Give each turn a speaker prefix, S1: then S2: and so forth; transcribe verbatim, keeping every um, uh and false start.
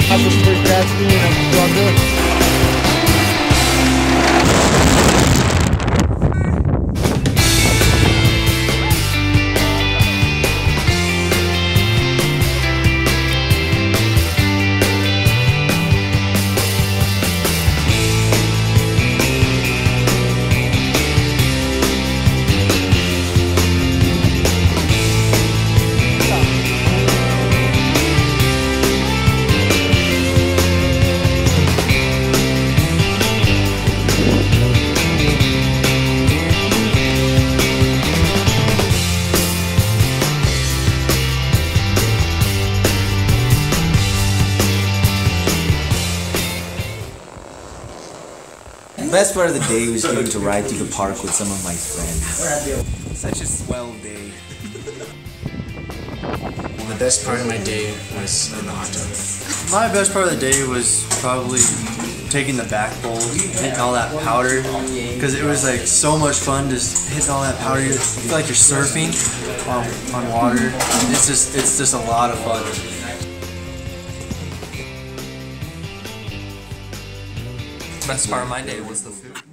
S1: I prefer grasping and I'm stronger.
S2: The best part of the day was getting to ride through the park with some of my friends. Such a swell day.
S3: The best part of my day was in the hot tub.
S4: My best part of the day was probably taking the back bowl, hitting all that powder, because it was like so much fun just hitting all that powder. You feel like you're surfing on, on water. It's just, it's just a lot of fun.
S5: The best part of my day was the food.